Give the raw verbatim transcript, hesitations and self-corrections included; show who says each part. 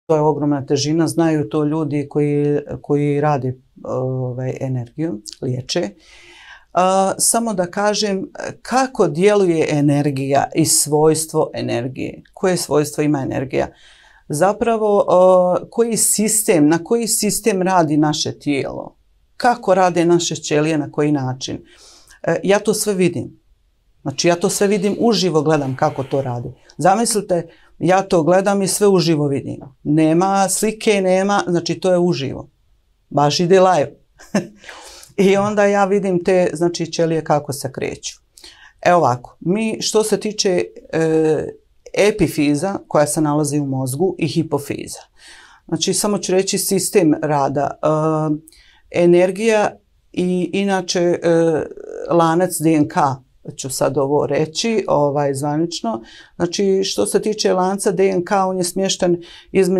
Speaker 1: To je ogromna težina, znaju to ljudi koji, koji rade ovaj, energiju, liječe. Uh, samo da kažem kako djeluje energija i svojstvo energije. Koje svojstvo ima energija? Zapravo, uh, koji sistem, na koji sistem radi naše tijelo? Kako rade naše ćelije, na koji način? Uh, ja to sve vidim. Znači, ja to sve vidim, uživo gledam kako to radi. Zamislite, ja to gledam i sve uživo vidim. Nema slike, nema, znači to je uživo. Baš ide live. I onda ja vidim te, znači, ćelije kako se kreću. Evo ovako, mi što se tiče e, epifiza koja se nalazi u mozgu i hipofiza. Znači, samo ću reći sistem rada. E, energija i inače e, lanac D N K, ću sad ovo reći, ovaj, zvanično. Znači, što se tiče lanca D N K, on je smješten između